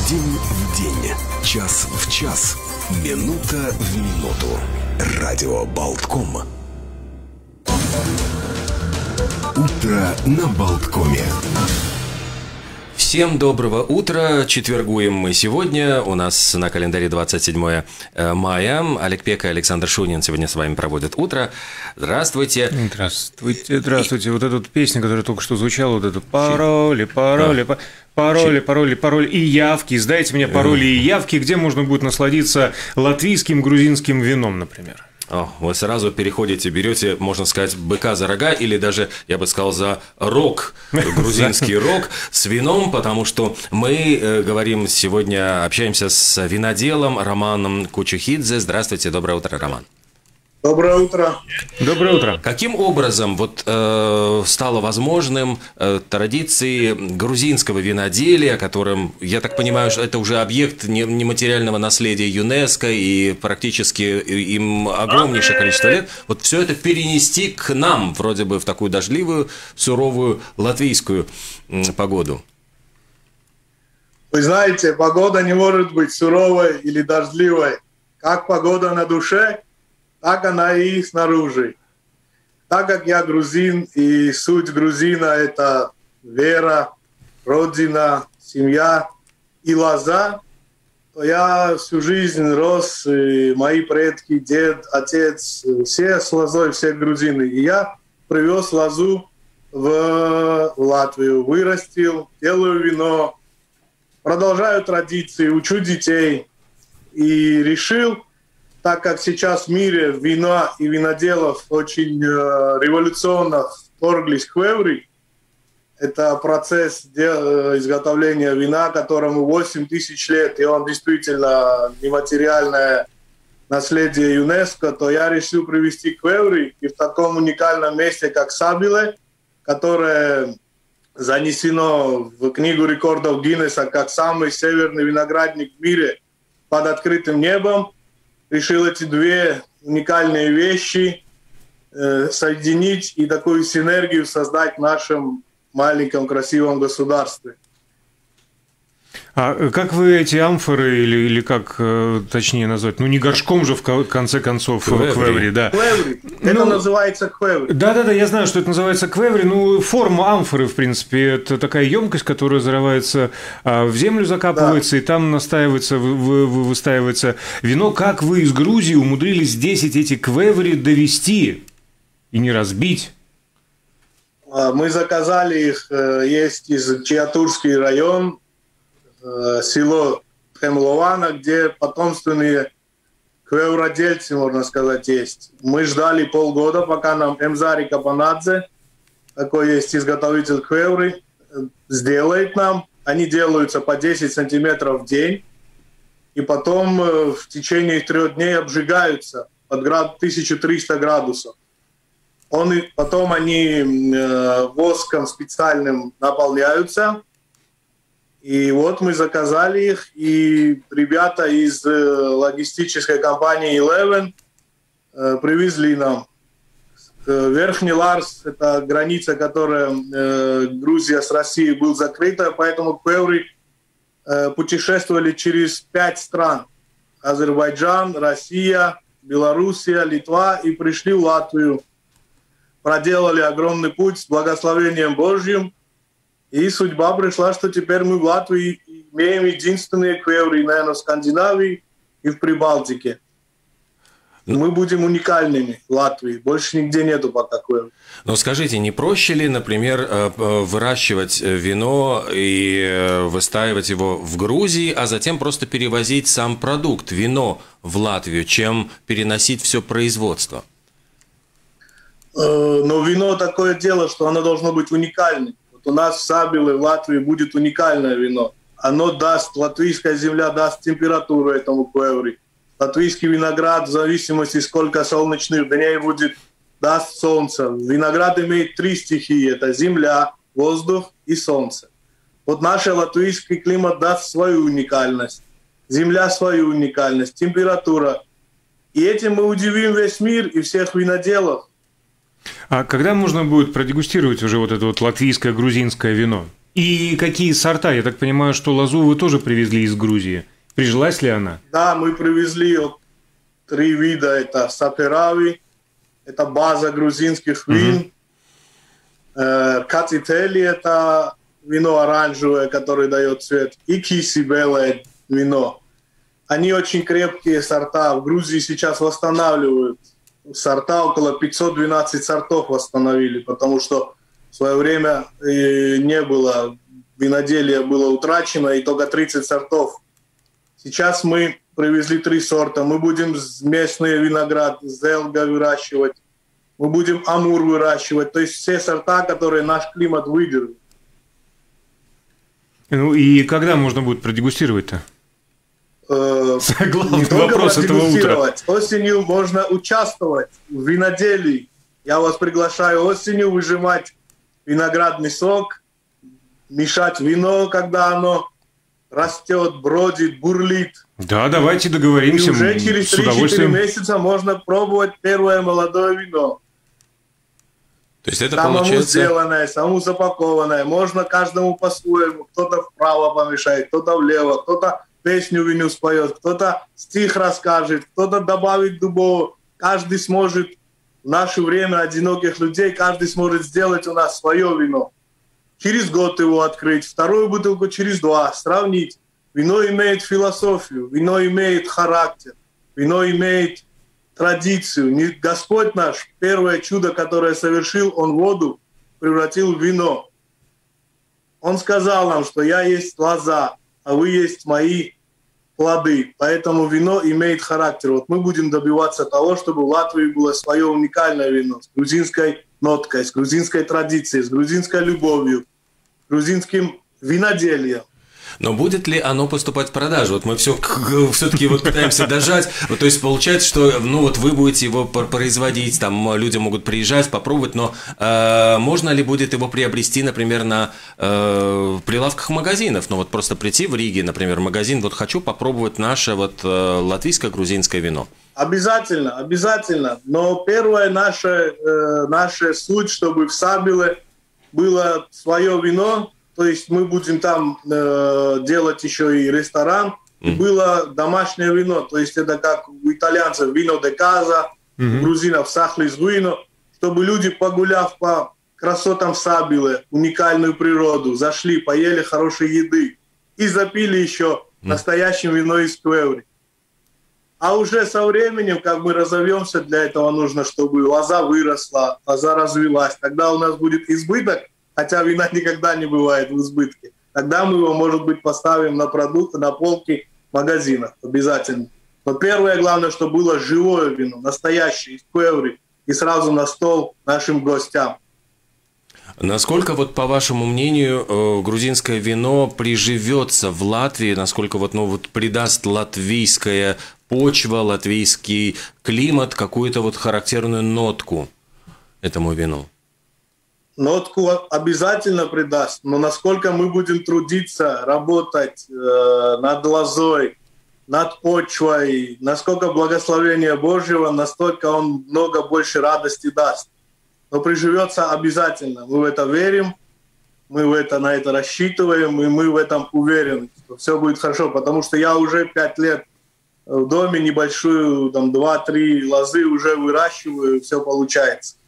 День в день, час в час, минута в минуту. Радио Болтком. Утро на Болткоме. Всем доброго утра. Четвергуем мы сегодня. У нас на календаре 27 мая. Олег Пека и Александр Шунин сегодня с вами проводят утро. Здравствуйте. Здравствуйте, здравствуйте. Вот эта песня, которая только что звучала, вот это пароли и явки. Сдайте мне пароли и явки, где можно будет насладиться латвийским, грузинским вином, например. Вы сразу переходите, берете, можно сказать, быка за рога, или даже, я бы сказал, за рог, грузинский рог с вином, потому что мы говорим сегодня, общаемся с виноделом Романом Кучухидзе. Здравствуйте, доброе утро, Роман. Доброе утро. Доброе утро. Каким образом стало возможным традиции грузинского виноделия, которым, я так понимаю, что это уже объект нематериального наследия ЮНЕСКО и практически им огромнейшее количество лет, вот все это перенести к нам, вроде бы в такую дождливую, суровую латвийскую погоду? Вы знаете, погода не может быть суровой или дождливой. Как погода на душе, так она и снаружи. Так как я грузин, и суть грузина – это вера, родина, семья и лоза, то я всю жизнь рос, и мои предки, дед, отец, все с лозой, все грузины. И я привез лозу в Латвию, вырастил, делаю вино, продолжаю традиции, учу детей. И решил, так как сейчас в мире вина и виноделов очень революционно вторглись квеври, это процесс изготовления вина, которому 8 тысяч лет, и он действительно нематериальное наследие ЮНЕСКО, то я решил привести квеври, и в таком уникальном месте, как Сабиле, которое занесено в книгу рекордов Гиннесса как самый северный виноградник в мире под открытым небом, решил эти две уникальные вещи соединить и такую синергию создать в нашем маленьком красивом государстве. А как вы эти амфоры, или как точнее назвать, не горшком же в конце концов, квеври, да. Квеври. Это называется квеври. Да, я знаю, что это называется квеври. Форма амфоры, в принципе, это такая емкость, которая зарывается в землю, закапывается, да. И там настаивается, выстаивается вино. Как вы из Грузии умудрились 10 эти квеври довести и не разбить? Мы заказали их, есть из Чиатурский район, село Тхемлована, где потомственные квевродельцы, можно сказать, есть. Мы ждали полгода, пока нам Эмзари Капанадзе, такой есть изготовитель квевры, сделает нам. Они делаются по 10 сантиметров в день, и потом в течение 3 дней обжигаются под 1300 градусов. Потом они воском специальным наполняются. И вот мы заказали их, и ребята из логистической компании Eleven привезли нам. Верхний Ларс – это граница, которая Грузия с Россией была закрыта, поэтому квеври путешествовали через 5 стран. Азербайджан, Россия, Белоруссия, Литва, и пришли в Латвию. Проделали огромный путь с благословением Божьим. И судьба пришла, что теперь мы в Латвии имеем единственные квеври, наверное, в Скандинавии и в Прибалтике. Мы будем уникальными в Латвии. Больше нигде нету пока квеври. Но скажите, не проще ли, например, выращивать вино и выстаивать его в Грузии, а затем просто перевозить сам продукт, вино, в Латвию, чем переносить все производство? Но вино такое дело, что оно должно быть уникальным. У нас в Сабиле, в Латвии, будет уникальное вино. Оно даст, латвийская земля даст температуру этому квеври. Латвийский виноград, в зависимости, сколько солнечных дней будет, даст солнце. Виноград имеет 3 стихии. Это земля, воздух и солнце. Вот наш латвийский климат даст свою уникальность. Земля свою уникальность, температура. И этим мы удивим весь мир и всех виноделов. А когда можно будет продегустировать уже вот это вот латвийское грузинское вино? И какие сорта? Я так понимаю, что лозу вы тоже привезли из Грузии. Прижилась ли она? Да, мы привезли 3 вида. Это саперави, это база грузинских вин. Кацители – это вино оранжевое, которое дает цвет. И киси белое вино. Они очень крепкие сорта. В Грузии сейчас восстанавливают сорта. Около 512 сортов восстановили, потому что в свое время не было, виноделие было утрачено, и только 30 сортов. Сейчас мы привезли 3 сорта. Мы будем местный виноград, зелга выращивать. Мы будем амур выращивать. То есть все сорта, которые наш климат выдержит. Ну и когда можно будет продегустировать-то? Не только продегустировать. Осенью можно участвовать в виноделии. Я вас приглашаю осенью выжимать виноградный сок, мешать вино, когда оно растет, бродит, бурлит. Да, давайте договоримся. И уже через 3-4 месяца можно пробовать первое молодое вино. То есть это самому получается... сделанное, самому запакованное. Можно каждому по-своему. Кто-то вправо помешает, кто-то влево, кто-то песню вину споет, кто-то стих расскажет, кто-то добавит дубового. Каждый сможет, в наше время одиноких людей, каждый сможет сделать у нас свое вино. Через год его открыть, вторую бутылку через 2, сравнить. Вино имеет философию, вино имеет характер, вино имеет традицию. Господь наш, первое чудо, которое совершил, Он воду превратил в вино. Он сказал нам, что я есть лоза, а вы есть мои плоды. Поэтому вино имеет характер. Вот мы будем добиваться того, чтобы в Латвии было свое уникальное вино с грузинской ноткой, с грузинской традицией, с грузинской любовью, грузинским виноделием. Но будет ли оно поступать в продажу? Вот мы все-таки вот пытаемся дожать. Вот, то есть получается, что вы будете его производить, там люди могут приезжать, попробовать, но можно ли будет его приобрести, например, на прилавках магазинов? Ну вот просто прийти в Риге, например, в магазин, вот хочу попробовать наше вот латвийское грузинское вино. Обязательно, обязательно. Но первая наша суть, чтобы в Сабиле было свое вино. То есть мы будем там делать еще и ресторан. И было домашнее вино. То есть это как у итальянцев вино де каза, у грузинов сахлис вино. Чтобы люди, погуляв по красотам Сабиле, уникальную природу, зашли, поели хорошей еды и запили еще настоящим вино из Квеври. А уже со временем, как мы разовьемся, для этого нужно, чтобы лоза выросла, лоза развилась. Тогда у нас будет избыток. Хотя вина никогда не бывает в избытке. Тогда мы его, может быть, поставим на продукты, на полки магазинов обязательно. Но первое, главное, чтобы было живое вино, настоящее, из Квеври, и сразу на стол нашим гостям. Насколько, вот по вашему мнению, грузинское вино приживется в Латвии, насколько придаст латвийская почва, латвийский климат какую-то вот характерную нотку этому вину? Нотку обязательно придаст, но насколько мы будем трудиться, работать над лозой, над почвой, насколько благословение Божьего, настолько Он много больше радости даст. Но приживется обязательно. Мы в это верим, мы на это рассчитываем, и мы в этом уверены, что все будет хорошо, потому что я уже 5 лет в доме небольшую, 2-3 лозы уже выращиваю, все получается.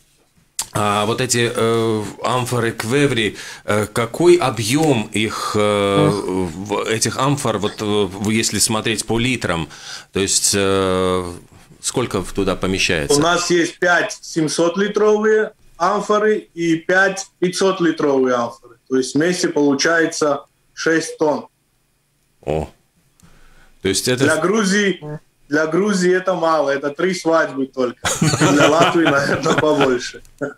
А вот эти амфоры Квеври, какой объем их, этих амфор, вот если смотреть по литрам, то есть сколько туда помещается? У нас есть 5 700-литровые амфоры и 5 500-литровые амфоры. То есть вместе получается 6 тонн. О, то есть это... Для Грузии это мало, это 3 свадьбы только. Для Латвии, наверное, побольше.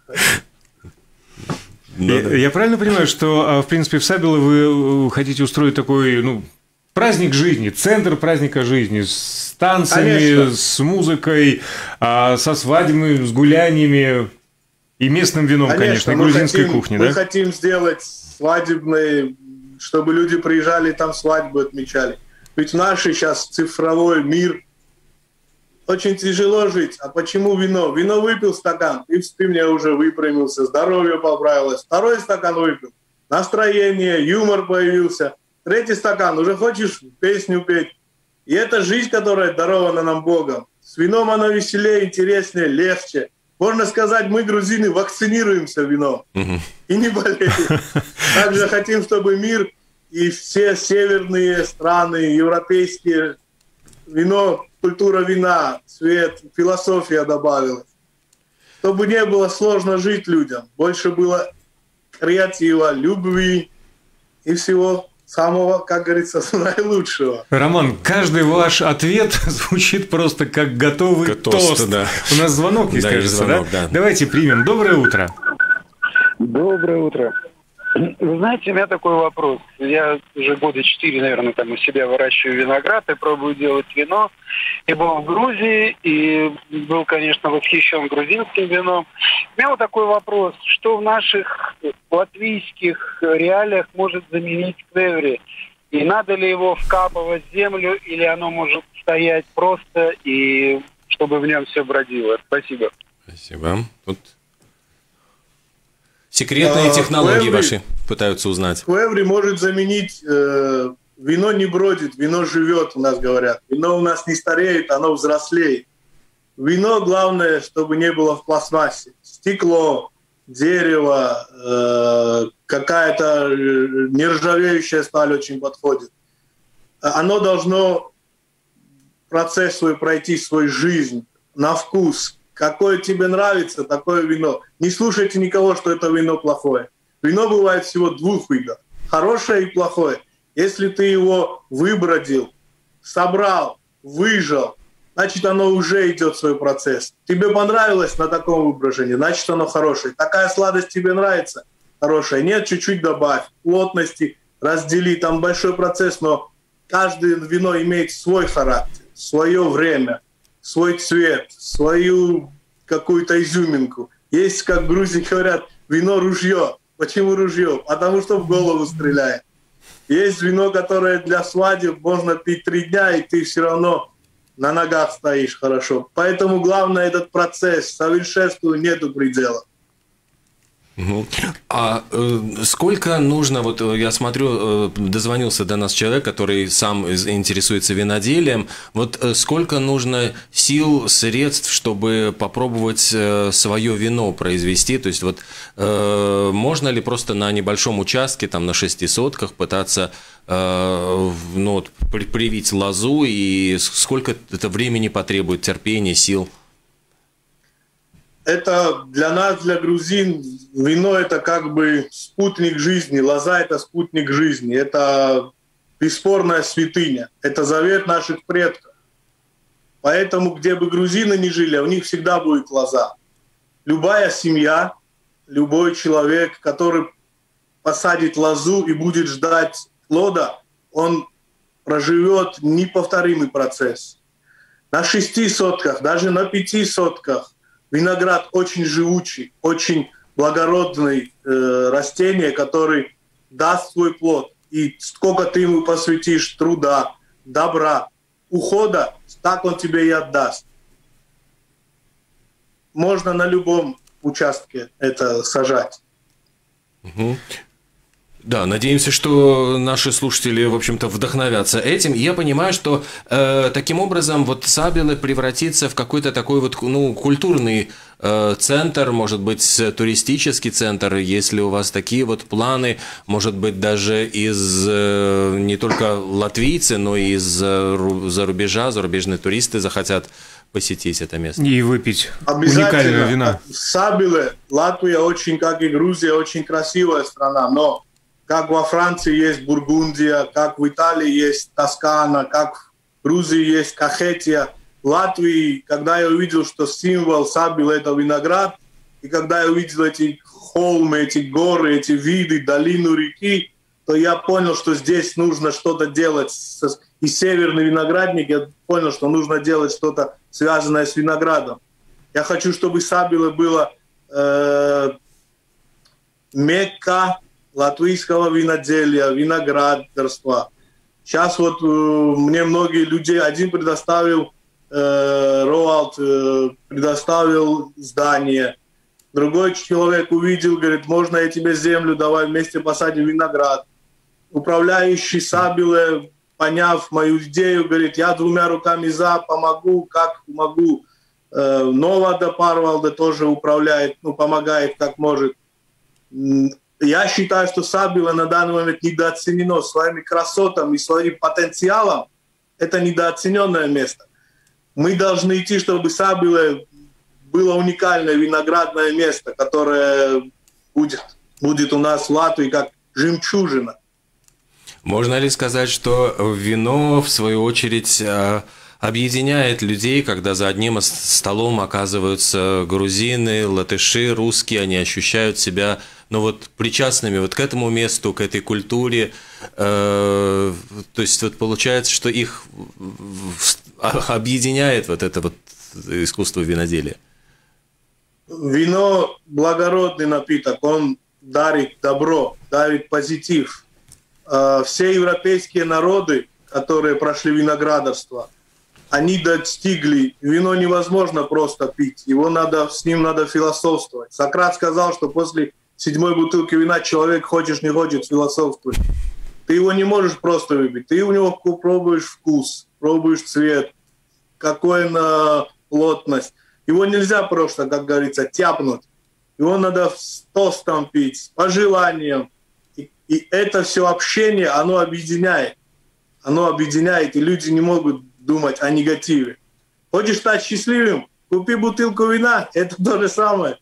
Я правильно понимаю, что, в принципе, в Сабиле вы хотите устроить такой, праздник жизни, центр праздника жизни, с танцами, конечно, с музыкой, со свадьбами, с гуляниями и местным вином, конечно, и грузинской кухней, да? Мы хотим сделать свадебные, чтобы люди приезжали и там свадьбу отмечали. Ведь наш сейчас цифровой мир, очень тяжело жить. А почему вино? Вино выпил стакан, и ты мне уже выпрямился, здоровье поправилось. Второй стакан выпил, настроение, юмор появился. Третий стакан, уже хочешь песню петь. И это жизнь, которая дарована нам Богом. С вином оно веселее, интереснее, легче. Можно сказать, мы, грузины, вакцинируемся вином и не болеем. Также хотим, чтобы мир и все северные страны, европейские, вино, культура вина, цвет, философия добавилась. Чтобы не было сложно жить людям. Больше было креатива, любви и всего самого, как говорится, наилучшего. Роман, каждый ваш ответ звучит просто как готовый тост. Да. У нас звонок есть, кажется, звонок, да? Давайте примем. Доброе утро. Доброе утро. Вы знаете, у меня такой вопрос. Я уже года 4, наверное, там у себя выращиваю виноград и пробую делать вино. И был в Грузии, и был, конечно, восхищен грузинским вином. У меня вот такой вопрос. Что в наших латвийских реалиях может заменить квеври? И надо ли его вкапывать в землю, или оно может стоять просто, и чтобы в нем все бродило? Спасибо. Спасибо. Тут секретные технологии квеври, ваши пытаются узнать. Квеври может заменить... вино не бродит, вино живет, у нас говорят. Вино у нас не стареет, оно взрослеет. Вино, главное, чтобы не было в пластмассе. Стекло, дерево, какая-то нержавеющая сталь очень подходит. Оно должно процесс свой пройти, свою жизнь, на вкус. Какое тебе нравится, такое вино. Не слушайте никого, что это вино плохое. Вино бывает всего двух видов. Хорошее и плохое. Если ты его выбродил, собрал, выжал, значит, оно уже идет свой процесс. Тебе понравилось на таком выброжении, значит, оно хорошее. Такая сладость тебе нравится, хорошая. Нет, чуть-чуть добавь, плотности, раздели. Там большой процесс, но каждое вино имеет свой характер, свое время, свой цвет, свою какую-то изюминку. Есть, как в Грузии говорят, вино-ружье. Почему ружье? Потому что в голову стреляет. Есть вино, которое для свадеб можно пить 3 дня, и ты все равно на ногах стоишь хорошо. Поэтому главное этот процесс. Совершенству нету предела. А сколько нужно, вот я смотрю, дозвонился до нас человек, который сам интересуется виноделием, вот сколько нужно сил, средств, чтобы попробовать свое вино произвести, то есть вот можно ли просто на небольшом участке, там на 6 сотках пытаться привить лозу, и сколько это времени потребует, терпения, сил? Это для нас, для грузин, вино – это как бы спутник жизни, лоза – это спутник жизни, это бесспорная святыня, это завет наших предков. Поэтому, где бы грузины ни жили, у них всегда будет лоза. Любая семья, любой человек, который посадит лозу и будет ждать плода, он проживет неповторимый процесс. На 6 сотках, даже на 5 сотках виноград очень живучий, очень благородное растение, который даст свой плод. И сколько ты ему посвятишь труда, добра, ухода, так он тебе и отдаст. Можно на любом участке это сажать. Да, надеемся, что наши слушатели, в общем-то, вдохновятся этим. Я понимаю, что таким образом вот Сабиле превратится в какой-то такой вот, культурный центр, может быть, туристический центр, если у вас такие вот планы, может быть, даже из не только латвийцы, но и из-за рубежа, зарубежные туристы захотят посетить это место. И выпить уникальное вино. Сабиле, Латвия очень, как и Грузия, очень красивая страна, но как во Франции есть Бургундия, как в Италии есть Тоскана, как в Грузии есть Кахетия. В Латвии, когда я увидел, что символ Сабиле – это виноград, и когда я увидел эти холмы, эти горы, эти виды, долину реки, то я понял, что здесь нужно что-то делать. И северный виноградник, я понял, что нужно делать что-то, связанное с виноградом. Я хочу, чтобы Сабиле было Мекка латвийского виноделия, виноградарства. Сейчас вот мне многие люди, один предоставил Роалд, предоставил здание, Другой человек увидел, говорит, можно я тебе землю, давай вместе посадим виноград. Управляющий Сабиле, поняв мою идею, говорит, я 2 руками за, помогу, как могу. Новада Парвалда тоже управляет, помогает как может. Я считаю, что Сабиле на данный момент недооценено своими красотами и своим потенциалом. Это недооцененное место. Мы должны идти, чтобы Сабиле было уникальное виноградное место, которое будет у нас в Латвии как жемчужина. Можно ли сказать, что вино, в свою очередь, объединяет людей, когда за одним столом оказываются грузины, латыши, русские, они ощущают себя, причастными к этому месту, к этой культуре. То есть получается, что их объединяет это искусство виноделия. Вино – благородный напиток, он дарит добро, дарит позитив. Все европейские народы, которые прошли виноградарство, они достигли, вино невозможно просто пить, с ним надо философствовать. Сократ сказал, что после 7-й бутылки вина человек, хочешь не хочешь, философствует. Ты его не можешь просто выпить, ты у него пробуешь вкус, пробуешь цвет, какой плотность. Его нельзя просто, как говорится, тяпнуть. Его надо с тостом пить, с пожеланием. И это все общение, оно объединяет. Оно объединяет, и люди не могут думать о негативе. Хочешь стать счастливым? Купи бутылку вина, это то же самое.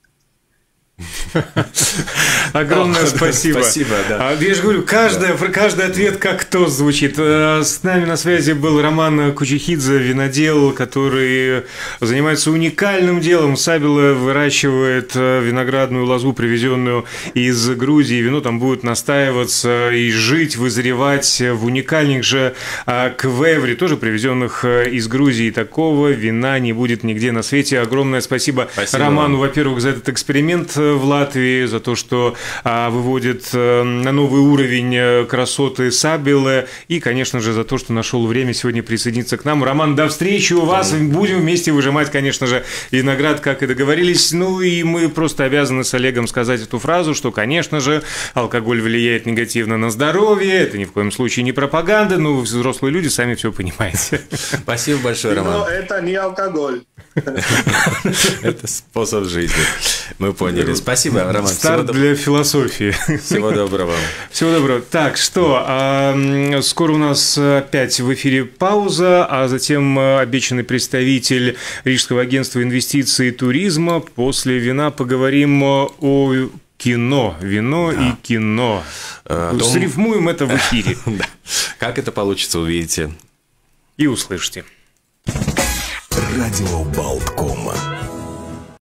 Огромное спасибо. Спасибо, да. Я же говорю, каждый ответ как тост звучит. С нами на связи был Роман Кучихидзе, винодел, который занимается уникальным делом. Сабиле выращивает виноградную лозу, привезенную из Грузии. Вино там будет настаиваться и жить, вызревать в уникальных же квевре, тоже привезенных из Грузии. Такого вина не будет нигде на свете. Огромное спасибо Роману, во-первых, за этот эксперимент в Латвии, за то, что выводит на новый уровень красоты Сабиле, и, конечно же, за то, что нашел время сегодня присоединиться к нам. Роман, до встречи у вас. Будем вместе выжимать, конечно же, виноград, как и договорились. И мы просто обязаны с Олегом сказать эту фразу, что, конечно же, алкоголь влияет негативно на здоровье. Это ни в коем случае не пропаганда, но вы взрослые люди, сами все понимаете. Спасибо большое, Роман. Но это не алкоголь. Это способ жизни. Мы поняли. Спасибо, Роман. Старт для философии. Всего доброго. Всего доброго. Так, что, скоро у нас опять в эфире пауза, а затем обещанный представитель Рижского агентства инвестиций и туризма. После вина поговорим о кино, вино и кино. Срифмуем это в эфире. Как это получится, увидите. И услышите. Радио Болткома.